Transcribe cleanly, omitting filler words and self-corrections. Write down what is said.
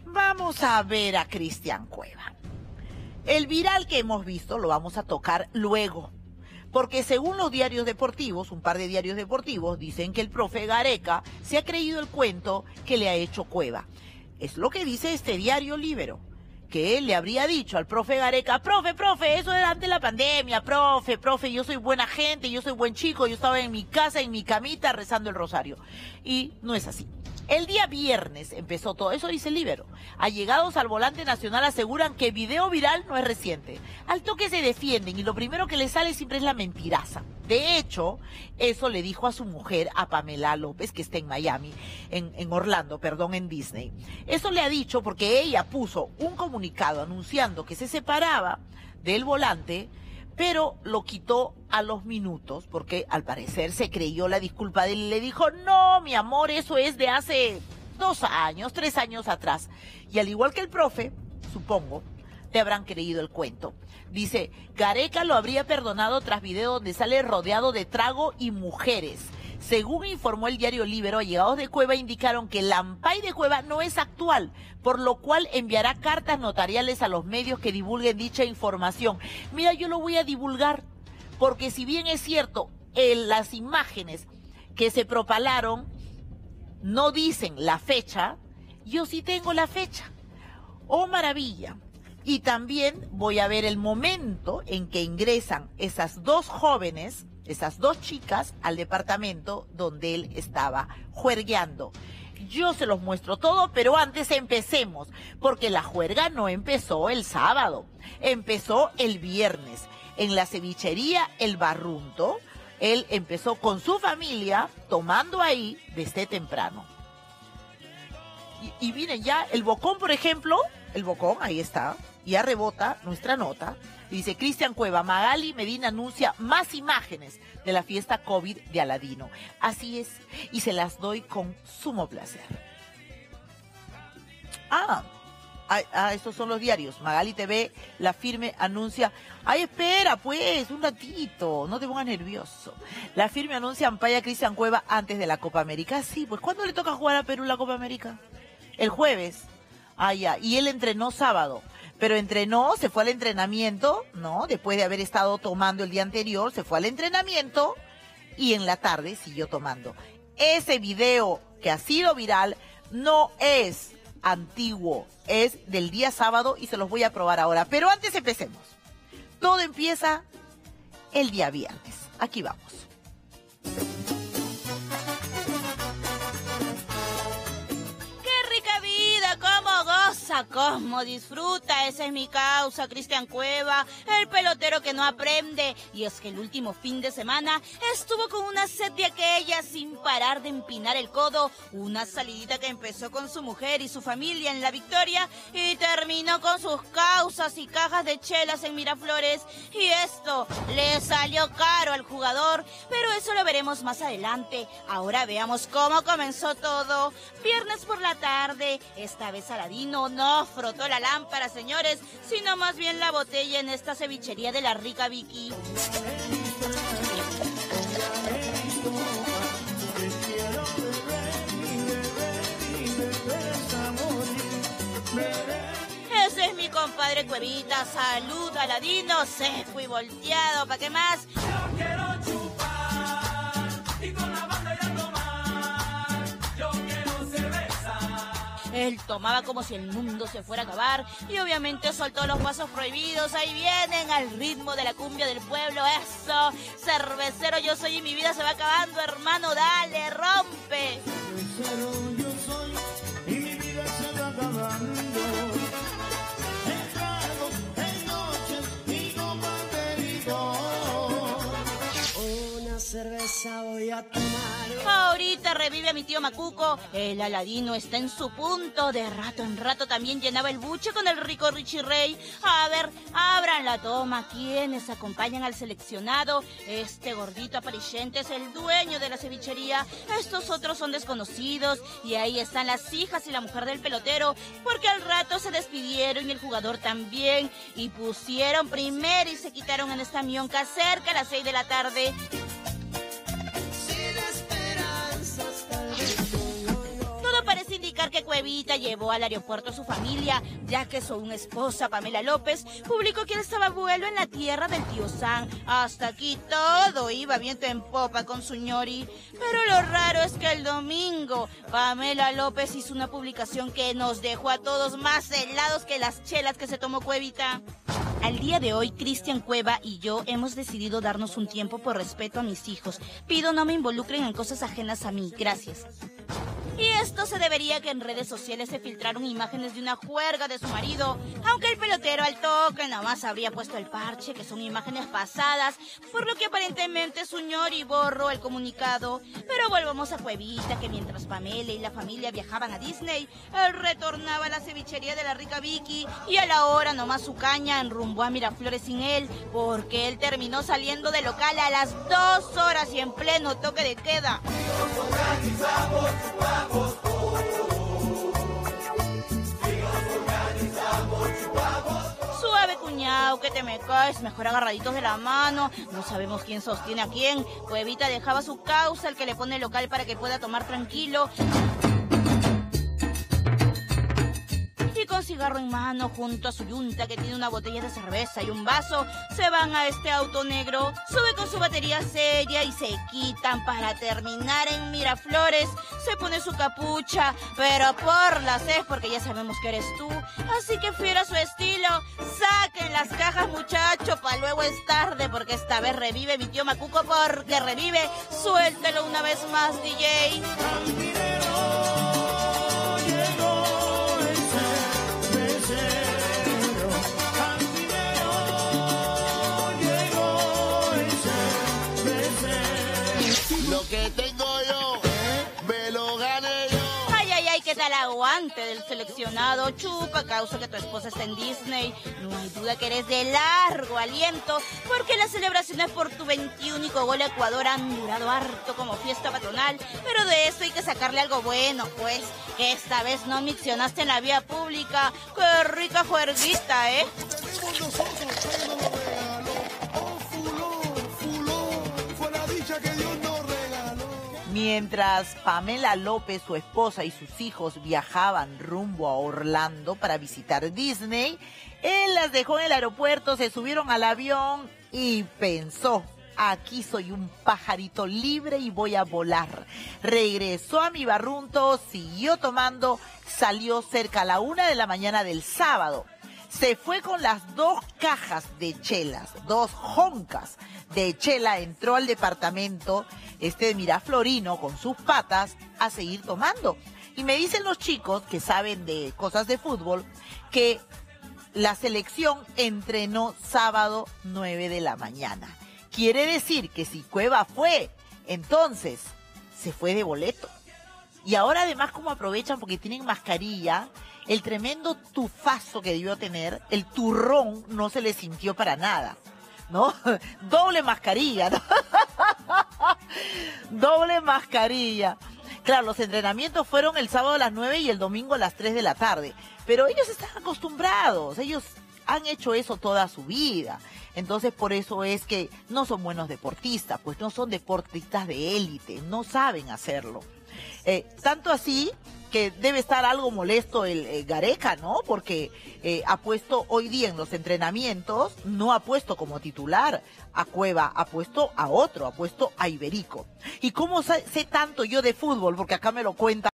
Vamos a ver a Cristian Cueva. El viral que hemos visto lo vamos a tocar luego. Porque según los diarios deportivos, un par de diarios deportivos, dicen que el profe Gareca se ha creído el cuento que le ha hecho Cueva. Es lo que dice este diario Líbero, que él le habría dicho al profe Gareca: profe, eso era antes de la pandemia, profe, yo soy buena gente, yo soy buen chico, yo estaba en mi casa, en mi camita, rezando el rosario. Y no es así. El día viernes empezó todo, eso dice Líbero. Allegados al volante nacional aseguran que video viral no es reciente. Al toque se defienden y lo primero que les sale siempre es la mentiraza. De hecho, eso le dijo a su mujer, a Pamela López, que está en Miami, en Orlando, en Disney. Eso le ha dicho porque ella puso un comunicado anunciando que se separaba del volante, pero lo quitó a los minutos porque al parecer se creyó la disculpa de él y le dijo: no, mi amor, eso es de hace 2 años, 3 años atrás. Y al igual que el profe, supongo, te habrán creído el cuento. Dice: Gareca lo habría perdonado tras video donde sale rodeado de trago y mujeres. Según informó el diario Líbero, allegados de Cueva indicaron que el ampay de Cueva no es actual, por lo cual enviará cartas notariales a los medios que divulguen dicha información. Mira, yo lo voy a divulgar, porque si bien es cierto, las imágenes que se propalaron no dicen la fecha, yo sí tengo la fecha. ¡Oh, maravilla! Y también voy a ver el momento en que ingresan esas 2 jóvenes, esas 2 chicas, al departamento donde él estaba juergueando. Yo se los muestro todo, pero antes empecemos, porque la juerga no empezó el sábado, empezó el viernes. En la cevichería El Barrunto, él empezó con su familia, tomando ahí desde temprano. Y miren ya, el Bocón, por ejemplo, el Bocón, ahí está, ya rebota nuestra nota. Dice: Cristian Cueva, Magali Medina anuncia más imágenes de la fiesta COVID de Aladino. Así es, y se las doy con sumo placer. Estos son los diarios. Magali TV, La Firme anuncia... Ay, espera, pues, un ratito, no te pongas nervioso. La Firme anuncia ampalla a Cristian Cueva antes de la Copa América. Sí, pues, ¿cuándo le toca jugar a Perú la Copa América? El jueves. Ya, y él entrenó sábado. Pero entrenó, se fue al entrenamiento, ¿no? Después de haber estado tomando el día anterior, se fue al entrenamiento y en la tarde siguió tomando. Ese video que ha sido viral no es antiguo, es del día sábado y se los voy a probar ahora. Pero antes empecemos. Todo empieza el día viernes. Aquí vamos. Cosmo disfruta, esa es mi causa, Cristian Cueva, el pelotero que no aprende. Y es que el último fin de semana estuvo con una sed de aquella sin parar de empinar el codo, una salidita que empezó con su mujer y su familia en La Victoria y terminó con sus causas y cajas de chelas en Miraflores. Y esto le salió caro al jugador, pero eso lo veremos más adelante. Ahora veamos cómo comenzó todo. Viernes por la tarde, esta vez Aladino no frotó la lámpara, señores, sino más bien la botella en esta cevichería de la rica Vicky. Ese es mi compadre Cuevita, salud Aladino, seco y volteado, ¿pa' qué más? Yo quiero chupar y con la banda ir a tomar, yo quiero cerveza. Él tomaba como si el mundo se fuera a acabar y obviamente soltó los pasos prohibidos. Ahí vienen al ritmo de la cumbia del pueblo. Eso, cervecero yo soy y mi vida se va acabando, hermano, dale, rompe. Cervecero yo soy y mi vida se va acabando. En tragos, en noches y con banderito. Una cerveza voy a tomar. Ahorita revive a mi tío Macuco. El Aladino está en su punto. De rato en rato también llenaba el buche con el rico Richie Rey. A ver, abran la toma. ¿Quiénes acompañan al seleccionado? Este gordito apareciente es el dueño de la cevichería. Estos otros son desconocidos. Y ahí están las hijas y la mujer del pelotero, porque al rato se despidieron y el jugador también. Y pusieron primero y se quitaron en esta mionca cerca a las 6 de la tarde. Todo parece indicar destacar que Cuevita llevó al aeropuerto a su familia, ya que su esposa Pamela López publicó que él estaba a vuelo en la tierra del tío Sam. Hasta aquí todo iba viento en popa con su ñori. Pero lo raro es que el domingo Pamela López hizo una publicación que nos dejó a todos más helados que las chelas que se tomó Cuevita. Al día de hoy, Cristian Cueva y yo hemos decidido darnos un tiempo por respeto a mis hijos. Pido no me involucren en cosas ajenas a mí. Gracias. Y esto se debería que en redes sociales se filtraron imágenes de una juerga de su marido, aunque el pelotero al toque nomás habría puesto el parche, que son imágenes pasadas, por lo que aparentemente su ñori borró el comunicado. Pero volvamos a Cuevita, que mientras Pamela y la familia viajaban a Disney, él retornaba a la cevichería de la rica Vicky y a la hora nomás su caña enrumbó a Miraflores sin él, porque él terminó saliendo del local a las 2 horas y en pleno toque de queda. Suave cuñao, que te me caes, mejor agarraditos de la mano. No sabemos quién sostiene a quién. Cuevita dejaba su causa, el que le pone el local para que pueda tomar tranquilo. Con cigarro en mano junto a su yunta, que tiene una botella de cerveza y un vaso, se van a este auto negro, sube con su batería seria y se quitan para terminar en Miraflores. Se pone su capucha, pero por las es porque ya sabemos que eres tú, así que fiel a su estilo. Saquen las cajas, muchacho, pa' luego es tarde, porque esta vez revive mi tío Macuco, porque revive. Suéltelo una vez más, DJ. Lo que tengo yo, me lo gané yo. Ay, ay, ay, ¿qué tal aguante del seleccionado? Chupa, causa que tu esposa está en Disney. No hay duda que eres de largo aliento, porque las celebraciones por tu 21 gol a Ecuador han durado harto como fiesta patronal. Pero de esto hay que sacarle algo bueno, pues, que esta vez no miccionaste en la vía pública. ¡Qué rica juerguita, eh! Mientras Pamela López, su esposa y sus hijos viajaban rumbo a Orlando para visitar Disney, él las dejó en el aeropuerto, se subieron al avión y pensó: aquí soy un pajarito libre y voy a volar. Regresó a mi barrunto, siguió tomando, salió cerca a la 1 de la mañana del sábado. Se fue con las 2 cajas de chelas, 2 joncas de chela, entró al departamento de Miraflorino con sus patas a seguir tomando. Y me dicen los chicos que saben de cosas de fútbol que la selección entrenó sábado 9 de la mañana. Quiere decir que si Cueva fue, entonces se fue de boleto. Y ahora además, como aprovechan porque tienen mascarilla, el tremendo tufazo que debió tener, el turrón, no se le sintió para nada, ¿no? Doble mascarilla, ¿no? Doble mascarilla. Claro, los entrenamientos fueron el sábado a las 9 y el domingo a las 3 de la tarde. Pero ellos están acostumbrados, ellos han hecho eso toda su vida. Entonces, por eso es que no son buenos deportistas, pues no son deportistas de élite, no saben hacerlo. Tanto así que debe estar algo molesto el Gareca, ¿no? Porque ha puesto hoy día en los entrenamientos, no ha puesto como titular a Cueva, ha puesto a otro, ha puesto a Iberico. ¿Y cómo sé tanto yo de fútbol? Porque acá me lo cuenta